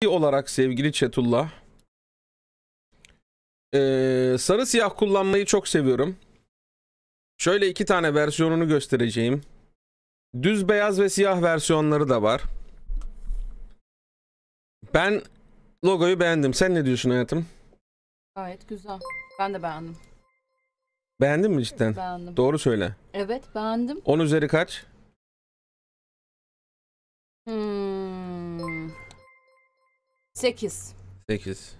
olarak sevgili Çetullah, sarı siyah kullanmayı çok seviyorum. Şöyle 2 tane versiyonunu göstereceğim. Düz beyaz ve siyah versiyonları da var. Ben logoyu beğendim. Sen ne diyorsun hayatım? Gayet güzel. Ben de beğendim. Beğendin mi cidden? Beğendim. Doğru söyle. Evet, beğendim. 10 üzeri kaç? 8. 8.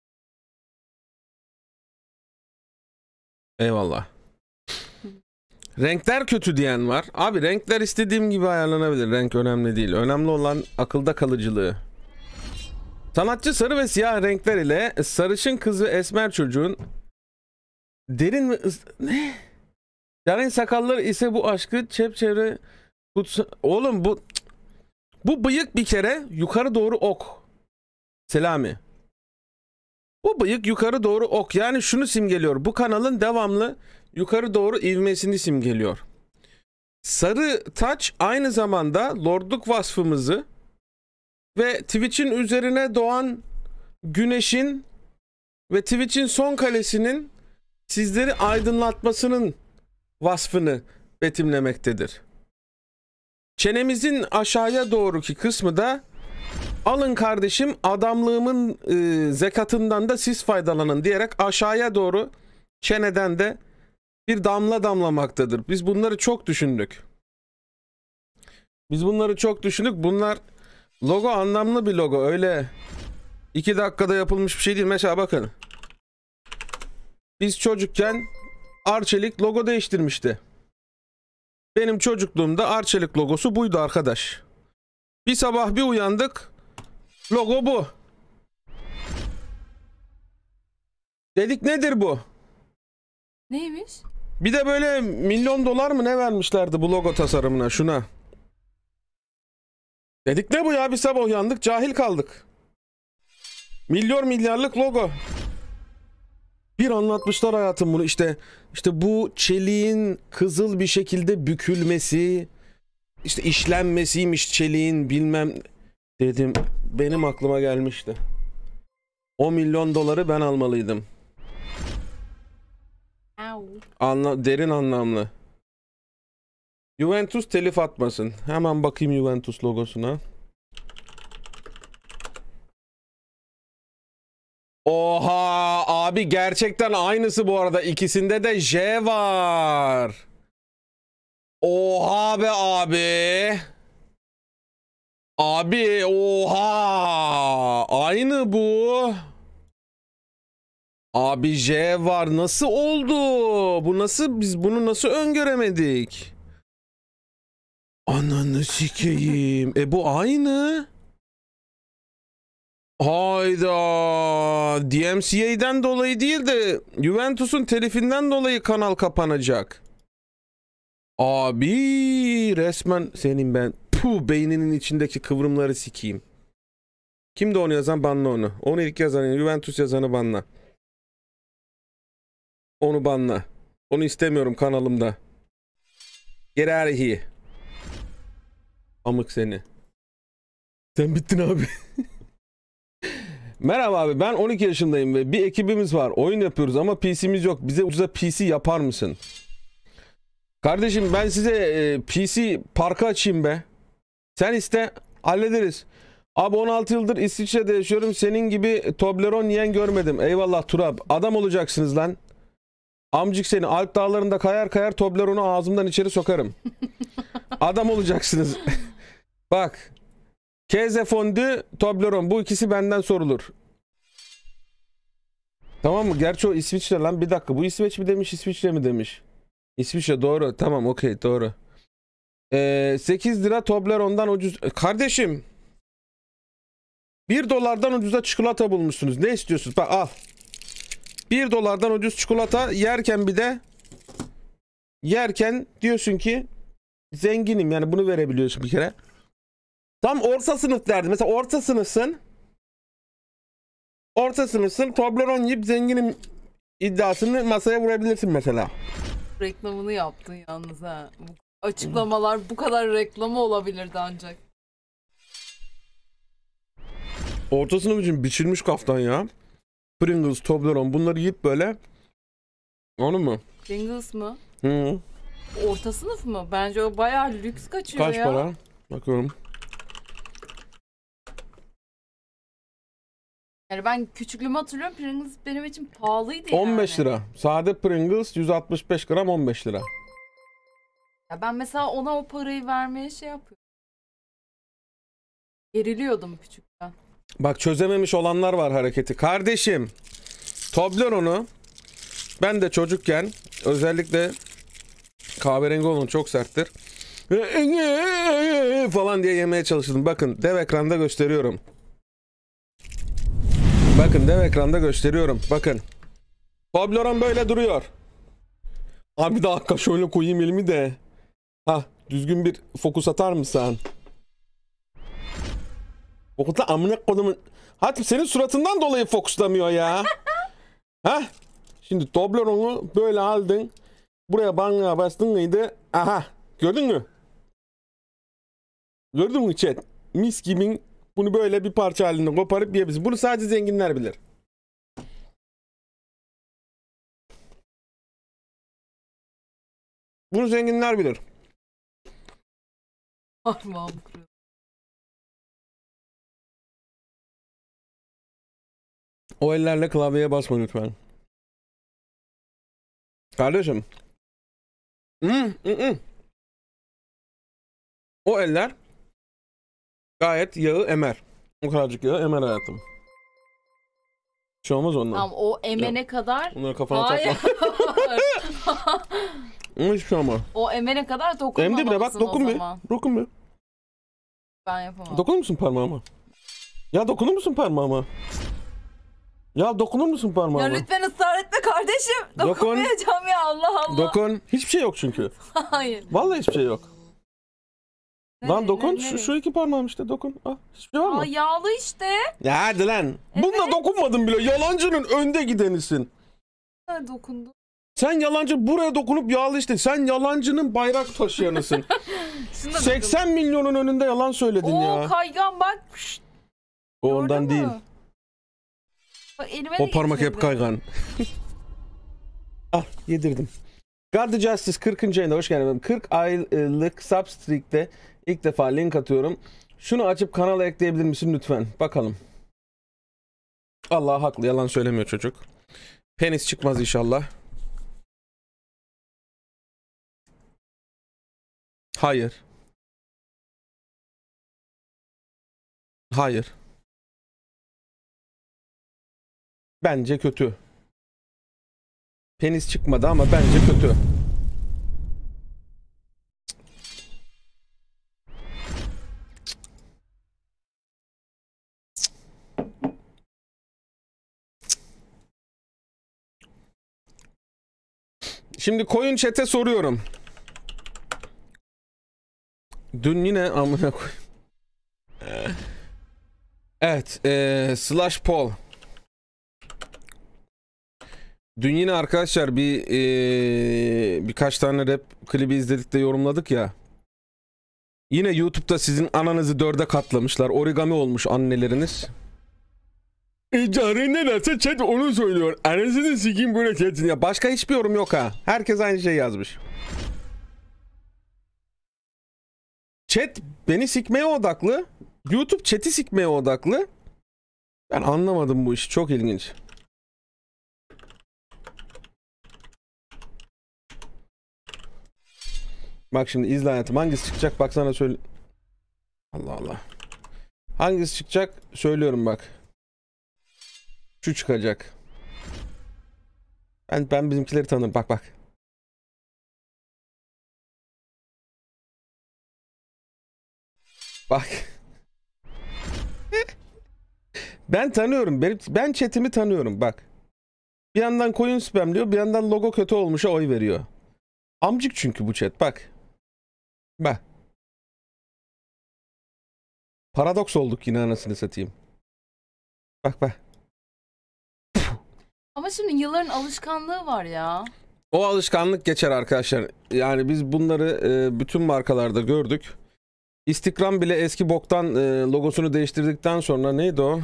Eyvallah. Renkler kötü diyen var. Abi renkler istediğim gibi ayarlanabilir. Renk önemli değil. Önemli olan akılda kalıcılığı. Sanatçı sarı ve siyah renkler ile sarışın kız ve esmer çocuğun derin ve ne? Derin sakalları ise bu aşkı çepçevre oğlum bu bıyık bir kere yukarı doğru ok. Selami. Bu bıyık yukarı doğru ok. Yani şunu simgeliyor. Bu kanalın devamlı yukarı doğru ivmesini simgeliyor. Sarı taç aynı zamanda lordluk vasfımızı ve Twitch'in üzerine doğan güneşin ve Twitch'in son kalesinin sizleri aydınlatmasının vasfını betimlemektedir. Çenemizin aşağıya doğruki kısmı da alın kardeşim adamlığımın zekatından da siz faydalanın diyerek aşağıya doğru çeneden de bir damla damlamaktadır. Biz bunları çok düşündük. Bunlar logo anlamlı bir logo. Öyle 2 dakikada yapılmış bir şey değil. Mesela bakın. Biz çocukken Arçelik logo değiştirmişti. Benim çocukluğumda Arçelik logosu buydu arkadaş. Bir sabah bir uyandık. Logo bu. Dedik nedir bu? Neymiş? Bir de böyle $1 milyon mı ne vermişlerdi bu logo tasarımına şuna. Dedik ne bu ya, bir sabah uyandık cahil kaldık. Milyarlık logo. Bir anlatmışlar hayatım bunu işte bu çeliğin kızıl bir şekilde bükülmesi, işte işlenmesiymiş çeliğin bilmem dedim, benim aklıma gelmişti. $10 milyon ben almalıydım. Derin anlamlı. Juventus telif atmasın. Hemen bakayım Juventus logosuna. Oha abi, gerçekten aynısı bu arada. İkisinde de J var. Oha be abi. Abi oha. Aynı bu. Abi J var. Nasıl oldu? Bu nasıl, biz bunu nasıl öngöremedik? Ananı sikeyim. Bu aynı. Hayda. DMCA'den dolayı değil de Juventus'un telifinden dolayı kanal kapanacak. Abi resmen senin ben beyninin içindeki kıvrımları sikeyim. Kimdi onu yazan? Banla onu. Onu ilk yazan Juventus yazanı banla. Onu banla. Onu istemiyorum kanalımda. Get out of here. Amık seni. Sen bittin abi. Merhaba abi, ben 12 yaşındayım ve bir ekibimiz var. Oyun yapıyoruz ama PC'miz yok. Bize ucuza PC yapar mısın? Kardeşim ben size PC parkı açayım be. Sen iste, hallederiz. Abi 16 yıldır İsviçre'de yaşıyorum. Senin gibi Toblerone yiyen görmedim. Eyvallah Turab. Adam olacaksınız lan. Amcık seni. Alp dağlarında kayar kayar Toblerone'u ağzımdan içeri sokarım. Adam olacaksınız. Bak. Keze fondü, Toblerone. Bu ikisi benden sorulur. Tamam mı? Gerçi o İsviçre lan. Bir dakika. Bu İsveç mi demiş, İsviçre mi demiş? İsviçre doğru. Tamam okey doğru. 8 lira Toblerone'dan ucuz. Kardeşim. $1'dan ucuza çikolata bulmuşsunuz. Ne istiyorsunuz? Bak al. $1'dan ucuz çikolata yerken bir de diyorsun ki zenginim, yani bunu verebiliyorsun bir kere. Tam orta sınıf derdi. Mesela orta sınıfsın Toblerone yiyip zenginim iddiasını masaya vurabilirsin mesela. Reklamını yaptın yalnız ha. Bu açıklamalar bu kadar reklamı olabilirdi ancak. Orta sınıf için biçilmiş kaftan ya. Pringles, Toblerone bunları yiyip böyle. Onu mu? Pringles mı? Hı. Orta sınıf mı? Bence o bayağı lüks kaçıyor Kaç ya. para? Bakıyorum. Yani ben küçüklüğümü hatırlıyorum. Pringles benim için pahalıydı yani. 15 lira. Sade Pringles 165 gram 15 lira. Ya ben mesela ona o parayı vermeye şey yapıyorum. Geriliyordum küçükken. Bak çözememiş olanlar var hareketi. Kardeşim Toblerone'u ben de çocukken özellikle kahverengi olan çok serttir. Falan diye yemeye çalıştım. Bakın dev ekranda gösteriyorum. Bakın dev ekranda gösteriyorum. Bakın. Toblerone böyle duruyor. Abi bir dakika şöyle koyayım elimi de. Ha düzgün bir fokus atar mısın? Fokusla amına kodumun. Hatta senin suratından dolayı fokuslamıyor ya. Ha? Şimdi Toblerone'u böyle aldın. Buraya banlığa bastın mıydı? Aha. Gördün mü? Gördün mü chat? Mis gibi bunu böyle bir parça halinde koparıp yiyebiliriz. Bunu sadece zenginler bilir. Bunu zenginler bilir. Parmağım kuruyor. O ellerle klavyeye basma lütfen. Kardeşim. O eller gayet yağı emer. O kadarcık yağı emer hayatım. Bir şey olmaz ondan. Tamam o emene kadar. Bunları kafana Hayır. takma. Hiçbir şey olmaz. O emene kadar Emdi dokunmamalısın bile bak dokun o bir. zaman. Dokun bir. Ben yapamam. Dokunur musun parmağıma? Ya dokunur musun parmağıma? Ya dokunur musun parmağıma? Ya lütfen ısrar etme kardeşim. Dokun. Dokunmayacağım ya Allah Allah. Dokun. Hiçbir şey yok çünkü. Hayır. Vallahi hiçbir şey yok. Lan Nereye, dokun. nereye? Şu iki parmağım işte dokun. Ah, hiçbir şey var mı? Aa yağlı işte. Ya hadi lan. Bununla Evet. dokunmadın bile. Yalancının önde gidenisin. Ha, dokundu. Sen yalancı buraya dokunup yağlı işte. Sen yalancının bayrak taşıyanısın. Şuna 80 milyonun önünde yalan söyledin Oo ya. kaygan bak. Pişt, O gördün ondan mü? değil. Bak elime O de parmak hep getirdi. kaygan. Al yedirdim. God the Justice 40. ayında hoş geldin. 40 aylık Substreak'te ilk defa link atıyorum. Şunu açıp kanala ekleyebilir misin lütfen? Bakalım. Allah haklı, yalan söylemiyor çocuk. Penis çıkmaz inşallah. Hayır. Hayır. Bence kötü. Penis çıkmadı ama bence kötü. Şimdi koyun chat'e soruyorum. Dün yine amına koy. Evet, Slash Paul. Dün yine arkadaşlar birkaç tane rap klibi izledik de yorumladık ya. Yine YouTube'da sizin ananızı dörde katlamışlar. Origami olmuş anneleriniz. Cari ne derse chat onu söylüyor. Anasını sikeyim böyle chat'in ya. Başka hiçbir yorum yok ha. Herkes aynı şey yazmış. Chat beni sikmeye odaklı. YouTube chat'i sikmeye odaklı. Ben anlamadım bu işi. Çok ilginç. Bak şimdi izle hayatım. Hangisi çıkacak bak sana söyle. Allah Allah. Hangisi çıkacak söylüyorum bak. Şu çıkacak. Ben bizimkileri tanırım. Bak bak. Bak. Ben tanıyorum. Ben chatimi tanıyorum bak. Bir yandan koyun spamliyor, bir yandan logo kötü olmuşa oy veriyor. Amcık çünkü bu chat bak. Bak. Paradoks olduk yine anasını satayım. Bak bak. Ama şimdi yılların alışkanlığı var ya. O alışkanlık geçer arkadaşlar. Yani biz bunları bütün markalarda gördük. Instagram bile eski boktan logosunu değiştirdikten sonra neydi o?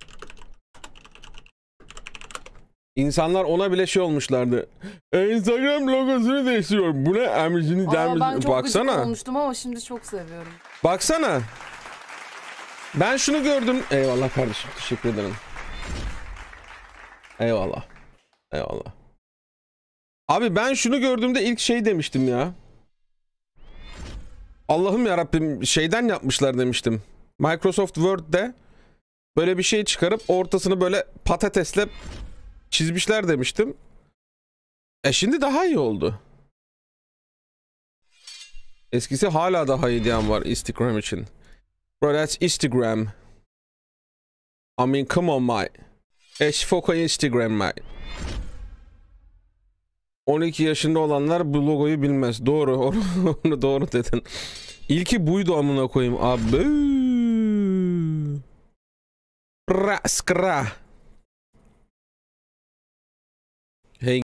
İnsanlar ona bile şey olmuşlardı. Instagram logosunu değiştiriyor. Bu ne emicini Ben çok gıcık baksana. olmuştum ama şimdi çok seviyorum. Baksana. Ben şunu gördüm. Eyvallah kardeşim. Teşekkür ederim. Eyvallah. Eyvallah. Abi ben şunu gördüğümde ilk şey demiştim ya. Allah'ım yarabbim, şeyden yapmışlar demiştim. Microsoft Word'de böyle bir şey çıkarıp ortasını böyle patatesle çizmişler demiştim. Şimdi daha iyi oldu. Eskisi hala daha iyi diyen var Instagram için. Bro, that's Instagram. I mean, come on mate. Eşfoko Instagram mate. 12 yaşında olanlar bu logoyu bilmez. Doğru. Onu doğru dedin. İlki buydu amına koyayım. Abi. Skra.